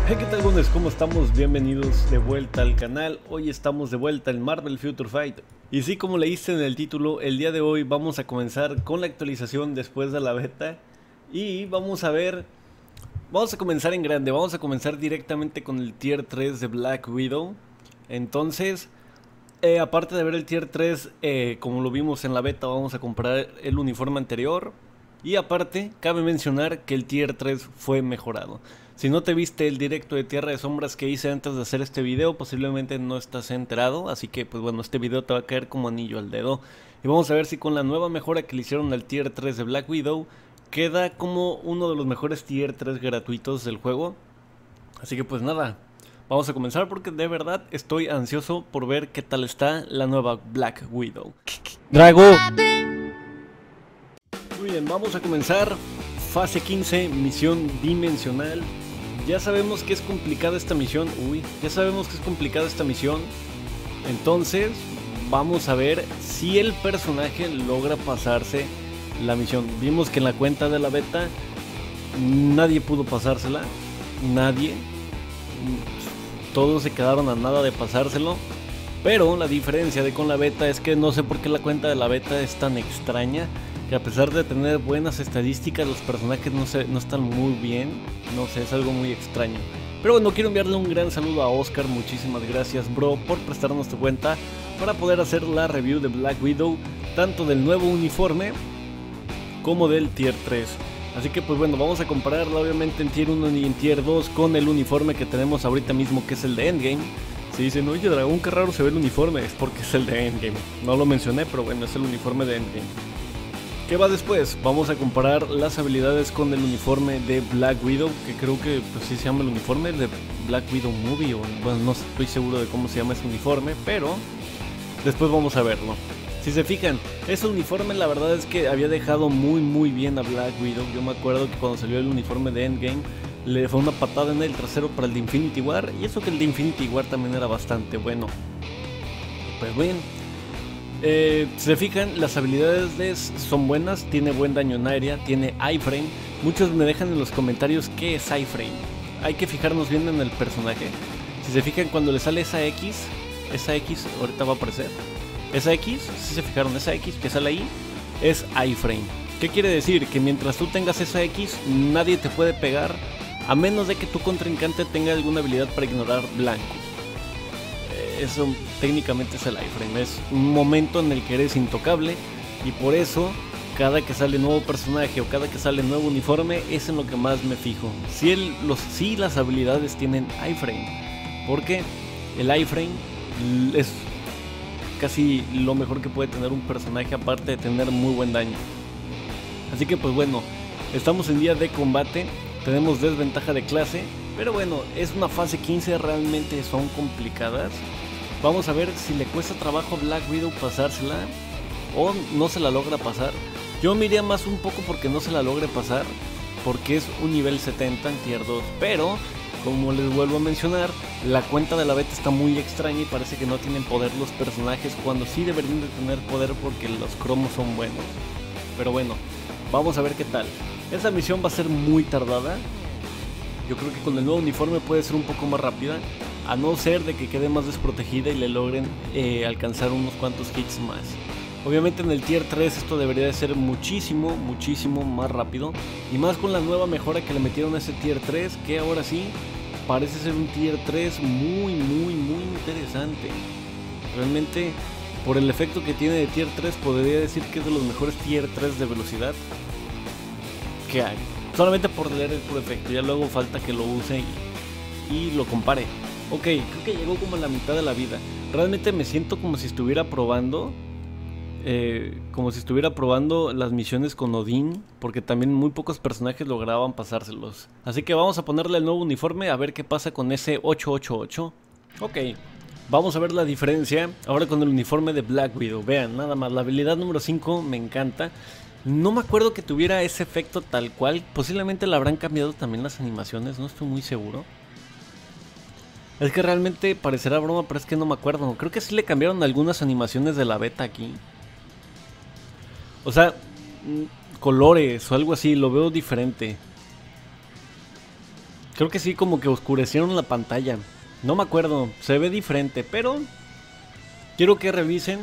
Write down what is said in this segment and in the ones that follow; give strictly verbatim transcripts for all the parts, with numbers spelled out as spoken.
Hey, ¿qué tal, gones? ¿Cómo estamos? Bienvenidos de vuelta al canal. Hoy estamos de vuelta en Marvel Future Fight. Y sí, como leíste en el título, el día de hoy vamos a comenzar con la actualización después de la beta. Y vamos a ver... Vamos a comenzar en grande, vamos a comenzar directamente con el tier tres de Black Widow. Entonces, eh, aparte de ver el tier tres, eh, como lo vimos en la beta, vamos a comprar el uniforme anterior. Y aparte, cabe mencionar que el tier tres fue mejorado. Si no te viste el directo de Tierra de Sombras que hice antes de hacer este video, posiblemente no estás enterado. Así que pues bueno, este video te va a caer como anillo al dedo. Y vamos a ver si con la nueva mejora que le hicieron al tier tres de Black Widow, queda como uno de los mejores tier tres gratuitos del juego. Así que pues nada, vamos a comenzar porque de verdad estoy ansioso por ver qué tal está la nueva Black Widow. ¡Drago! Muy bien, vamos a comenzar. Fase quince, misión dimensional. Ya sabemos que es complicada esta misión. Uy, ya sabemos que es complicada esta misión. Entonces, vamos a ver si el personaje logra pasarse la misión. Vimos que en la cuenta de la beta nadie pudo pasársela. Nadie. Todos se quedaron a nada de pasárselo. Pero la diferencia de con la beta es que no sé por qué la cuenta de la beta es tan extraña. Que a pesar de tener buenas estadísticas, los personajes no, se, no están muy bien. No sé, es algo muy extraño. Pero bueno, quiero enviarle un gran saludo a Oscar. Muchísimas gracias, bro, por prestarnos tu cuenta para poder hacer la review de Black Widow, tanto del nuevo uniforme como del tier tres. Así que pues bueno, vamos a compararla obviamente en tier uno y en tier dos con el uniforme que tenemos ahorita mismo, que es el de Endgame. Si dicen, oye Dragón, qué raro se ve el uniforme, es porque es el de Endgame. No lo mencioné, pero bueno, es el uniforme de Endgame. ¿Qué va después? Vamos a comparar las habilidades con el uniforme de Black Widow, que creo que pues sí se llama el uniforme de Black Widow Movie, o bueno, no estoy seguro de cómo se llama ese uniforme, pero después vamos a verlo. Si se fijan, ese uniforme la verdad es que había dejado muy muy bien a Black Widow. Yo me acuerdo que cuando salió el uniforme de Endgame le fue una patada en el trasero para el de Infinity War, y eso que el de Infinity War también era bastante bueno. Pues bien, Eh, si se fijan, las habilidades de son buenas, tiene buen daño en área, tiene iframe. Muchos me dejan en los comentarios qué es iframe. Hay que fijarnos bien en el personaje. Si se fijan, cuando le sale esa X, esa X ahorita va a aparecer. Esa X, si se fijaron, esa X que sale ahí es iframe. ¿Qué quiere decir? Que mientras tú tengas esa X, nadie te puede pegar, a menos de que tu contrincante tenga alguna habilidad para ignorar blancos. Eso técnicamente es el iframe, es un momento en el que eres intocable, y por eso cada que sale nuevo personaje o cada que sale nuevo uniforme es en lo que más me fijo. Si, el, los, si las habilidades tienen iframe, porque el iframe es casi lo mejor que puede tener un personaje, aparte de tener muy buen daño. Así que pues bueno, estamos en día de combate, tenemos desventaja de clase, pero bueno, es una fase quince, realmente son complicadas. Vamos a ver si le cuesta trabajo a Black Widow pasársela o no se la logra pasar. Yo me iría más un poco porque no se la logre pasar, porque es un nivel setenta en tier dos. Pero, como les vuelvo a mencionar, la cuenta de la beta está muy extraña y parece que no tienen poder los personajes, cuando sí deberían de tener poder porque los cromos son buenos. Pero bueno, vamos a ver qué tal. Esa misión va a ser muy tardada. Yo creo que con el nuevo uniforme puede ser un poco más rápida, a no ser de que quede más desprotegida y le logren eh, alcanzar unos cuantos hits más. Obviamente en el tier tres esto debería de ser muchísimo, muchísimo más rápido, y más con la nueva mejora que le metieron a ese tier tres, que ahora sí parece ser un tier tres muy, muy, muy interesante. Realmente, por el efecto que tiene de tier tres, podría decir que es de los mejores tier tres de velocidad que hay. Solamente por leer el puro efecto, ya luego falta que lo use y, y lo compare. Ok, creo que llegó como a la mitad de la vida. Realmente me siento como si estuviera probando eh, Como si estuviera probando las misiones con Odín, porque también muy pocos personajes lograban pasárselos. Así que vamos a ponerle el nuevo uniforme a ver qué pasa con ese ocho ocho ocho. Ok, vamos a ver la diferencia ahora con el uniforme de Black Widow. Vean, nada más, la habilidad número cinco me encanta. No me acuerdo que tuviera ese efecto tal cual. Posiblemente le habrán cambiado también las animaciones, no estoy muy seguro. Es que realmente parecerá broma, pero es que no me acuerdo. Creo que sí le cambiaron algunas animaciones de la beta aquí. O sea, colores o algo así, lo veo diferente. Creo que sí, como que oscurecieron la pantalla. No me acuerdo, se ve diferente, pero quiero que revisen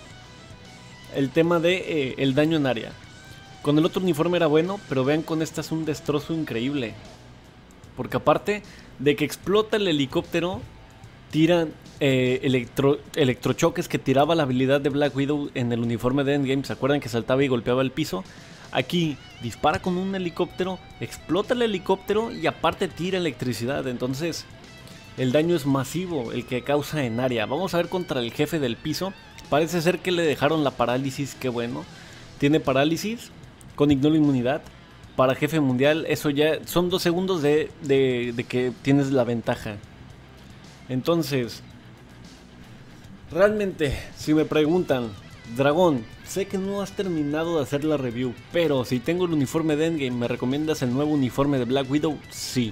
el tema de eh, el daño en área. Con el otro uniforme era bueno, pero vean, con esta es un destrozo increíble. Porque aparte de que explota el helicóptero, tiran eh, electro, electrochoques que tiraba la habilidad de Black Widow en el uniforme de Endgame. ¿Se acuerdan que saltaba y golpeaba el piso? Aquí dispara con un helicóptero, explota el helicóptero y aparte tira electricidad. Entonces el daño es masivo el que causa en área. Vamos a ver contra el jefe del piso. Parece ser que le dejaron la parálisis, qué bueno. Tiene parálisis con ignoro inmunidad. Para jefe mundial eso ya son dos segundos de, de, de que tienes la ventaja. Entonces, realmente, si me preguntan, Dragón, sé que no has terminado de hacer la review, pero si tengo el uniforme de Endgame, ¿me recomiendas el nuevo uniforme de Black Widow? Sí.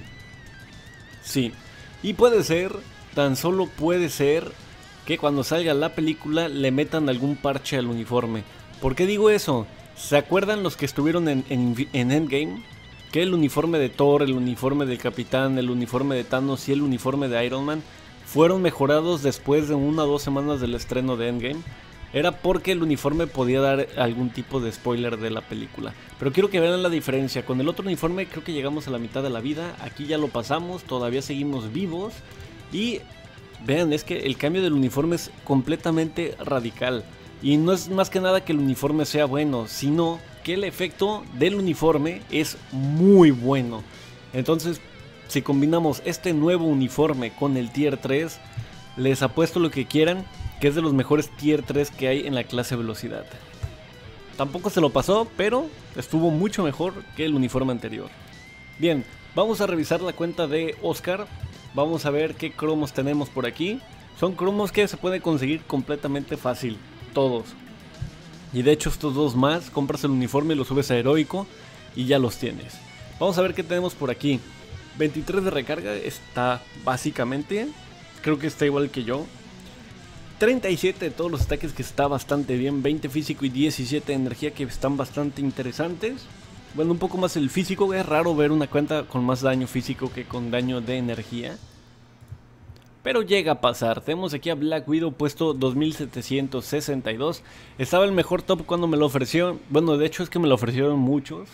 Sí. Y puede ser, tan solo puede ser, que cuando salga la película le metan algún parche al uniforme. ¿Por qué digo eso? ¿Se acuerdan los que estuvieron en, en, en Endgame? Que el uniforme de Thor, el uniforme del Capitán, el uniforme de Thanos y el uniforme de Iron Man fueron mejorados después de una o dos semanas del estreno de Endgame. Era porque el uniforme podía dar algún tipo de spoiler de la película. Pero quiero que vean la diferencia. Con el otro uniforme creo que llegamos a la mitad de la vida. Aquí ya lo pasamos, todavía seguimos vivos. Y vean, es que el cambio del uniforme es completamente radical. Y no es más que nada que el uniforme sea bueno, sino que el efecto del uniforme es muy bueno. Entonces, si combinamos este nuevo uniforme con el tier tres, les apuesto lo que quieran, que es de los mejores tier tres que hay en la clase velocidad. Tampoco se lo pasó, pero estuvo mucho mejor que el uniforme anterior. Bien, vamos a revisar la cuenta de Oscar. Vamos a ver qué cromos tenemos por aquí. Son cromos que se pueden conseguir completamente fácil, todos. Y de hecho estos dos más, compras el uniforme y lo subes a heroico y ya los tienes. Vamos a ver qué tenemos por aquí. veintitrés de recarga, está básicamente, creo que está igual que yo. treinta y siete de todos los ataques, que está bastante bien. veinte físico y diecisiete de energía, que están bastante interesantes. Bueno, un poco más el físico. Es raro ver una cuenta con más daño físico que con daño de energía, pero llega a pasar. Tenemos aquí a Black Widow puesto dos mil setecientos sesenta y dos. Estaba el mejor top cuando me lo ofreció. Bueno, de hecho es que me lo ofrecieron muchos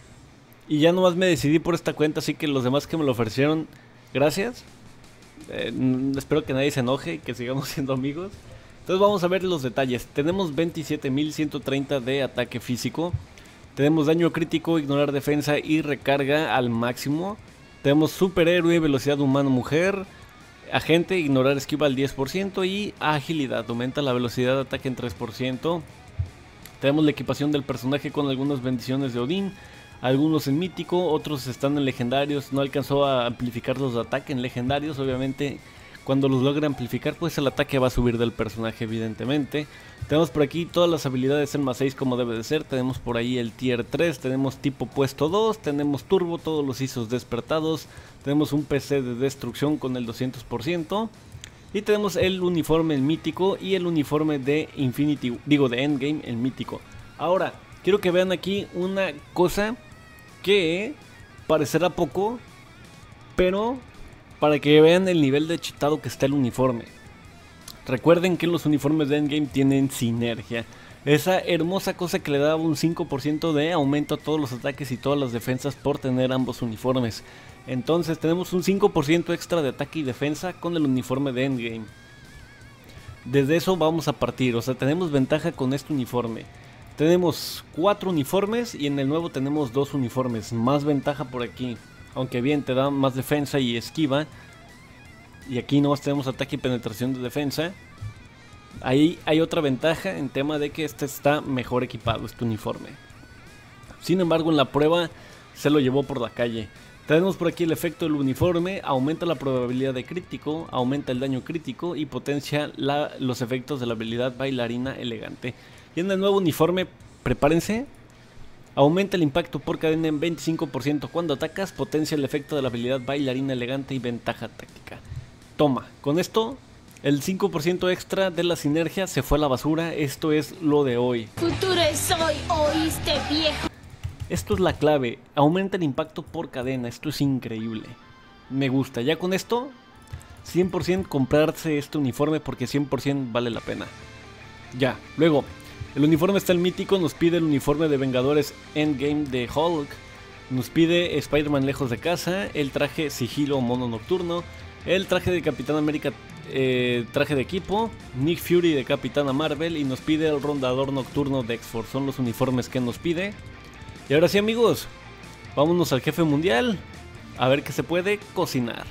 y ya nomás me decidí por esta cuenta, así que los demás que me lo ofrecieron, gracias. Eh, espero que nadie se enoje y que sigamos siendo amigos. Entonces vamos a ver los detalles. Tenemos veintisiete mil ciento treinta de ataque físico. Tenemos daño crítico, ignorar defensa y recarga al máximo. Tenemos superhéroe, velocidad humano-mujer, agente, ignorar esquiva al diez por ciento y agilidad. Aumenta la velocidad de ataque en tres por ciento. Tenemos la equipación del personaje con algunas bendiciones de Odín. Algunos en mítico, otros están en legendarios. No alcanzó a amplificar los de ataque en legendarios. Obviamente cuando los logra amplificar, pues el ataque va a subir del personaje, evidentemente. Tenemos por aquí todas las habilidades en más seis como debe de ser. Tenemos por ahí el tier tres, tenemos tipo puesto dos, tenemos turbo, todos los I S Os despertados. Tenemos un P C de destrucción con el doscientos por ciento. Y tenemos el uniforme el mítico y el uniforme de Infinity, digo de Endgame, el mítico. Ahora, quiero que vean aquí una cosa que parecerá poco, pero para que vean el nivel de cheatado que está el uniforme. Recuerden que los uniformes de Endgame tienen sinergia, esa hermosa cosa que le daba un cinco por ciento de aumento a todos los ataques y todas las defensas por tener ambos uniformes. Entonces tenemos un cinco por ciento extra de ataque y defensa con el uniforme de Endgame. Desde eso vamos a partir, o sea, tenemos ventaja con este uniforme. Tenemos cuatro uniformes y en el nuevo tenemos dos uniformes, más ventaja por aquí. Aunque bien, te da más defensa y esquiva. Y aquí nomás tenemos ataque y penetración de defensa. Ahí hay otra ventaja en tema de que este está mejor equipado, este uniforme. Sin embargo, en la prueba se lo llevó por la calle. Tenemos por aquí el efecto del uniforme, aumenta la probabilidad de crítico, aumenta el daño crítico y potencia la, los efectos de la habilidad bailarina elegante. Y en el nuevo uniforme, prepárense, aumenta el impacto por cadena en veinticinco por ciento cuando atacas, potencia el efecto de la habilidad bailarina elegante y ventaja táctica. Toma, con esto el cinco por ciento extra de la sinergia se fue a la basura, esto es lo de hoy. Futuro es hoy, ¿oíste, viejo? Esto es la clave, aumenta el impacto por cadena, esto es increíble. me gusta. Ya con esto, cien por ciento comprarse este uniforme porque cien por ciento vale la pena. Ya, luego, el uniforme está el mítico, nos pide el uniforme de Vengadores Endgame de Hulk. Nos pide Spider-Man lejos de casa, el traje sigilo mono nocturno, el traje de Capitán América, eh, traje de equipo, Nick Fury de Capitana Marvel y nos pide el rondador nocturno de X-Force. Son los uniformes que nos pide. Y ahora sí, amigos, vámonos al jefe mundial a ver qué se puede cocinar.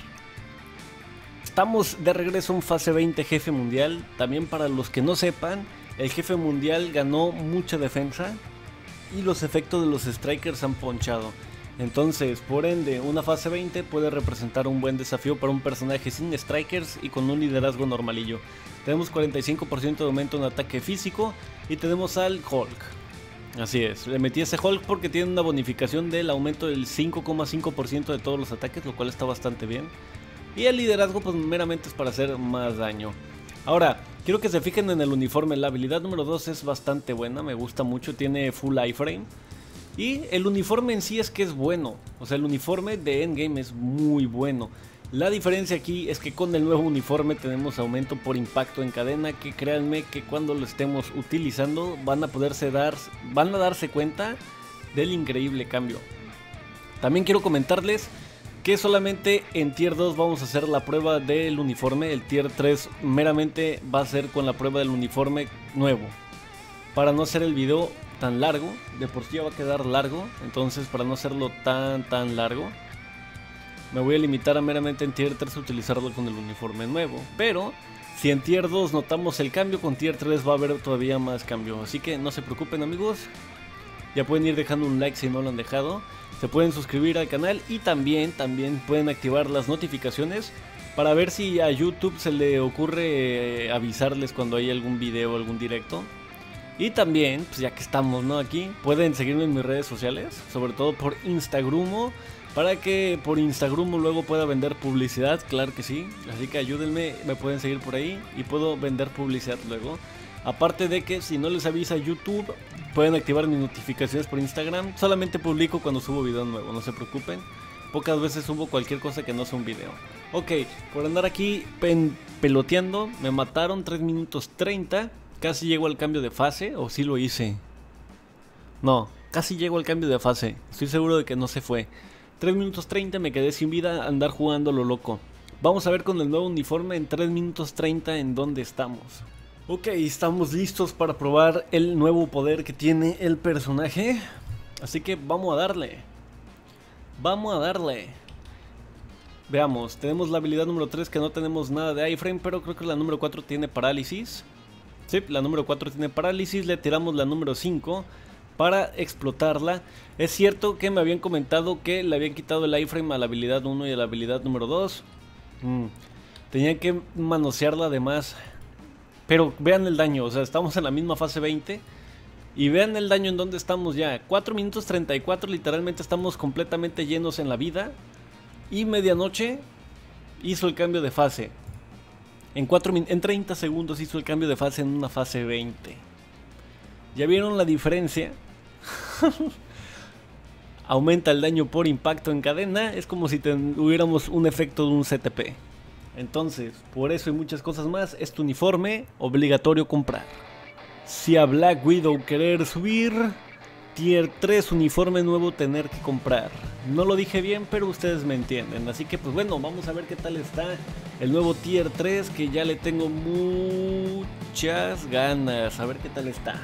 Estamos de regreso en fase veinte jefe mundial. También para los que no sepan, el jefe mundial ganó mucha defensa y los efectos de los strikers han ponchado. Entonces, por ende, una fase veinte puede representar un buen desafío para un personaje sin strikers y con un liderazgo normalillo. Tenemos cuarenta y cinco por ciento de aumento en ataque físico y tenemos al Hulk. Así es, le metí ese Hulk porque tiene una bonificación del aumento del cinco coma cinco por ciento de todos los ataques, lo cual está bastante bien. Y el liderazgo pues meramente es para hacer más daño. Ahora, quiero que se fijen en el uniforme, la habilidad número dos es bastante buena, me gusta mucho, tiene full iframe. Y el uniforme en sí es que es bueno, o sea el uniforme de Endgame es muy bueno. La diferencia aquí es que con el nuevo uniforme tenemos aumento por impacto en cadena, que créanme que cuando lo estemos utilizando van a poderse dar, van a darse cuenta del increíble cambio. También quiero comentarles que solamente en tier dos vamos a hacer la prueba del uniforme, el tier tres meramente va a ser con la prueba del uniforme nuevo. Para no hacer el video tan largo, de por sí ya va a quedar largo, entonces para no hacerlo tan tan largo, me voy a limitar a meramente en tier tres utilizarlo con el uniforme nuevo. Pero si en tier dos notamos el cambio, con tier tres va a haber todavía más cambio, así que no se preocupen, amigos. Ya pueden ir dejando un like si no lo han dejado, se pueden suscribir al canal y también, también pueden activar las notificaciones para ver si a YouTube se le ocurre eh, avisarles cuando hay algún video o algún directo. Y también, pues ya que estamos, ¿no? Aquí, pueden seguirme en mis redes sociales, sobre todo por Instagram, para que por Instagram luego pueda vender publicidad, claro que sí. Así que ayúdenme, me pueden seguir por ahí y puedo vender publicidad luego. Aparte de que si no les avisa YouTube, pueden activar mis notificaciones por Instagram. Solamente publico cuando subo video nuevo, no se preocupen. Pocas veces subo cualquier cosa que no sea un video. Ok, por andar aquí pen peloteando, me mataron tres minutos treinta. Casi llego al cambio de fase, o sí lo hice. No, casi llego al cambio de fase. Estoy seguro de que no se fue. tres minutos treinta, me quedé sin vida, andar jugando lo loco. Vamos a ver con el nuevo uniforme en tres minutos treinta en dónde estamos. Ok, estamos listos para probar el nuevo poder que tiene el personaje. Así que vamos a darle. Vamos a darle. Veamos, tenemos la habilidad número tres que no tenemos nada de iframe, pero creo que la número cuatro tiene parálisis. Sí, la número cuatro tiene parálisis, le tiramos la número cinco para explotarla. Es cierto que me habían comentado que le habían quitado el iframe a la habilidad uno y a la habilidad número dos. Mm, tenían que manosearla además. Pero vean el daño, o sea, estamos en la misma fase veinte. Y vean el daño en donde estamos ya. cuatro minutos treinta y cuatro, literalmente estamos completamente llenos en la vida. Y medianoche hizo el cambio de fase. En, cuatro, en treinta segundos hizo el cambio de fase en una fase veinte. ¿Ya vieron la diferencia? Aumenta el daño por impacto en cadena. Es como si tuviéramos un efecto de un C T P. Entonces, por eso y muchas cosas más, este uniforme obligatorio comprar. Si a Black Widow querer subir, tier tres uniforme nuevo tener que comprar. No lo dije bien, pero ustedes me entienden. Así que pues bueno, vamos a ver qué tal está el nuevo tier tres, que ya le tengo muchas ganas. A ver qué tal está.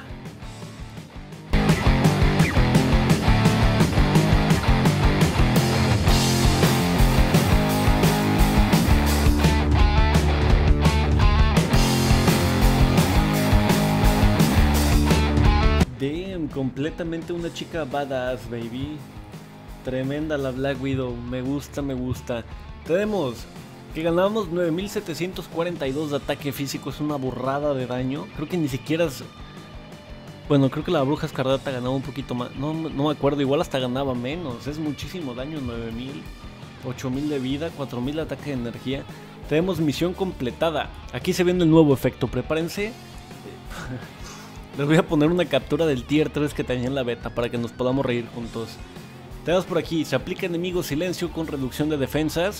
Damn, completamente una chica badass, baby. Tremenda la Black Widow, me gusta, me gusta. Tenemos que ganamos nueve mil setecientos cuarenta y dos de ataque físico, es una burrada de daño. Creo que ni siquiera es... Bueno, creo que la Bruja Escarlata ganaba un poquito más, no, no me acuerdo, igual hasta ganaba menos. Es muchísimo daño, nueve mil, ocho mil de vida, cuatro mil de ataque de energía. Tenemos misión completada. Aquí se viene el nuevo efecto, prepárense. Les voy a poner una captura del tier tres que tenía en la beta para que nos podamos reír juntos. Tenemos por aquí, se aplica enemigo silencio con reducción de defensas.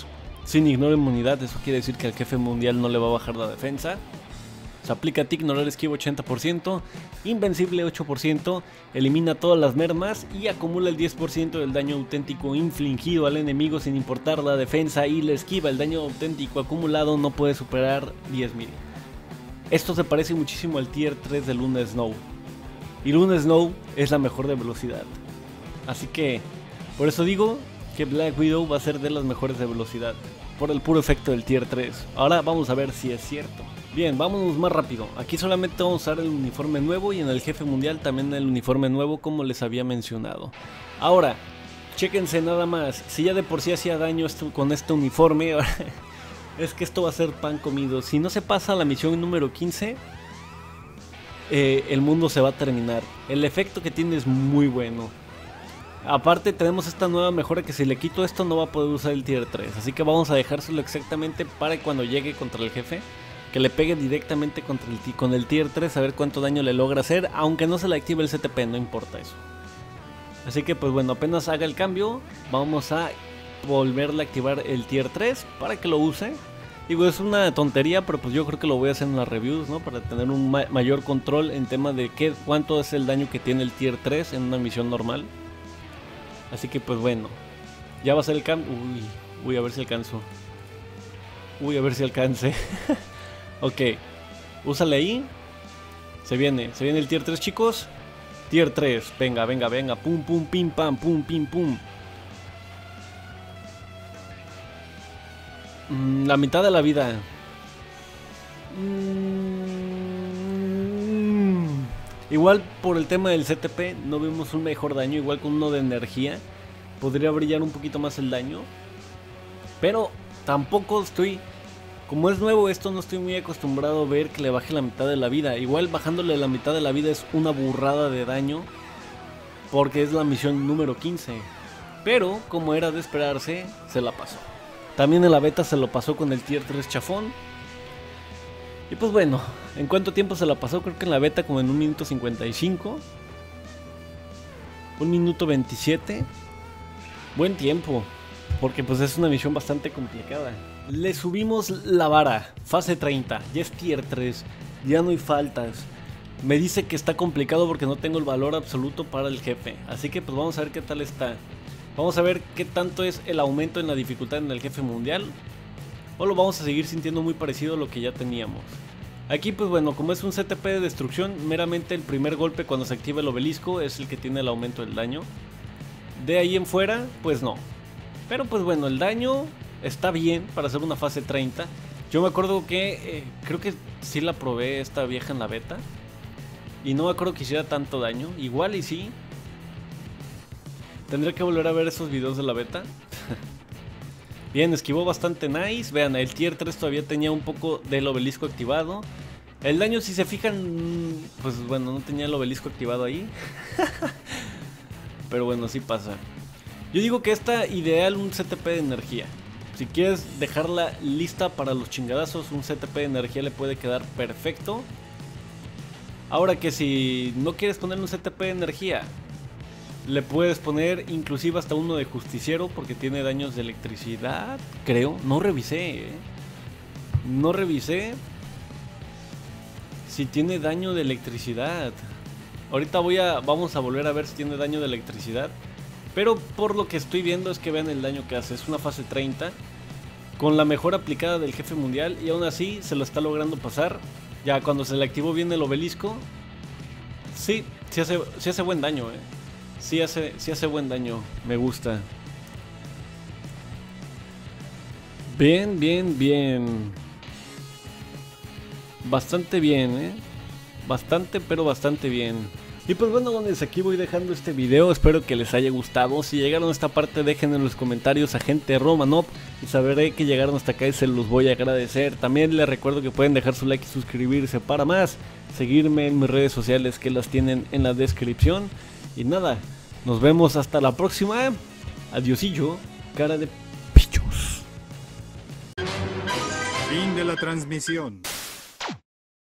Sin ignoro inmunidad, eso quiere decir que al jefe mundial no le va a bajar la defensa. Se aplica a ti ignorar esquivo ochenta por ciento, invencible ocho por ciento, elimina todas las mermas y acumula el diez por ciento del daño auténtico infligido al enemigo sin importar la defensa y la esquiva. El daño auténtico acumulado no puede superar diez mil. Esto se parece muchísimo al tier tres de Luna Snow. Y Luna Snow es la mejor de velocidad. Así que, por eso digo que Black Widow va a ser de las mejores de velocidad. Por el puro efecto del tier tres. Ahora vamos a ver si es cierto. Bien, vámonos más rápido. Aquí solamente vamos a usar el uniforme nuevo y en el jefe mundial también el uniforme nuevo como les había mencionado. Ahora, chéquense nada más. Si ya de por sí hacía daño esto, con este uniforme, es que esto va a ser pan comido. Si no se pasa la misión número quince, eh, el mundo se va a terminar. El efecto que tiene es muy bueno. Aparte tenemos esta nueva mejora que si le quito esto no va a poder usar el tier tres. Así que vamos a dejárselo exactamente para cuando llegue contra el jefe, que le pegue directamente contra el, con el tier tres a ver cuánto daño le logra hacer, aunque no se le active el C T P, no importa eso. Así que pues bueno, apenas haga el cambio, vamos a volverle a activar el tier tres para que lo use. Digo, es una tontería, pero pues yo creo que lo voy a hacer en las reviews, ¿no? Para tener un ma mayor control en tema de qué, cuánto es el daño que tiene el tier tres en una misión normal. Así que pues bueno, ya va a ser el cambio. Uy, uy, a ver si alcanzo. Uy, a ver si alcance. Ok, úsale ahí. Se viene, se viene el tier tres, chicos. Tier tres, venga, venga, venga. Pum, pum, pim, pam, pum, pim, pum. Mm, la mitad de la vida. Mm, igual por el tema del C T P no vemos un mejor daño. Igual con uno de energía podría brillar un poquito más el daño. Pero tampoco estoy... Como es nuevo esto, no estoy muy acostumbrado a ver que le baje la mitad de la vida. Igual bajándole la mitad de la vida es una burrada de daño, porque es la misión número quince. Pero, como era de esperarse, se la pasó. También en la beta se lo pasó con el tier tres chafón. Y pues bueno, ¿en cuánto tiempo se la pasó? Creo que en la beta como en un minuto cincuenta y cinco. Un minuto veintisiete. Buen tiempo, porque pues es una misión bastante complicada. Le subimos la vara, fase treinta, ya es tier tres, ya no hay faltas. Me dice que está complicado porque no tengo el valor absoluto para el jefe, así que pues vamos a ver qué tal está. Vamos a ver qué tanto es el aumento en la dificultad en el jefe mundial, o lo vamos a seguir sintiendo muy parecido a lo que ya teníamos. Aquí pues bueno, como es un C T P de destrucción, meramente el primer golpe cuando se activa el obelisco es el que tiene el aumento del daño. De ahí en fuera, pues no. Pero pues bueno, el daño... está bien para hacer una fase treinta. Yo me acuerdo que eh, creo que sí la probé esta vieja en la beta y no me acuerdo que hiciera tanto daño. Igual y sí. Tendría que volver a ver esos videos de la beta. Bien, esquivó bastante nice. Vean, el tier tres todavía tenía un poco del obelisco activado. El daño, si se fijan, pues bueno, no tenía el obelisco activado ahí. Pero bueno, sí pasa. Yo digo que está ideal un C T P de energía. Si quieres dejarla lista para los chingadazos, un C T P de energía le puede quedar perfecto. Ahora que si no quieres poner un C T P de energía, le puedes poner inclusive hasta uno de justiciero porque tiene daños de electricidad, creo. No revisé, ¿eh? No revisé si tiene daño de electricidad. Ahorita voy a, vamos a volver a ver si tiene daño de electricidad. Pero por lo que estoy viendo es que vean el daño que hace. Es una fase treinta con la mejor aplicada del jefe mundial y aún así se lo está logrando pasar. Ya cuando se le activó bien el obelisco, sí, sí hace, sí hace buen daño, eh. Sí hace, sí hace buen daño, me gusta. Bien, bien, bien. Bastante bien, eh. Bastante, pero bastante bien. Y pues bueno, donde aquí voy dejando este video, espero que les haya gustado. Si llegaron a esta parte dejen en los comentarios agente Romanov y sabré que llegaron hasta acá y se los voy a agradecer. También les recuerdo que pueden dejar su like y suscribirse para más, seguirme en mis redes sociales que las tienen en la descripción. Y nada, nos vemos hasta la próxima. Adiosillo, cara de pichos. Fin de la transmisión.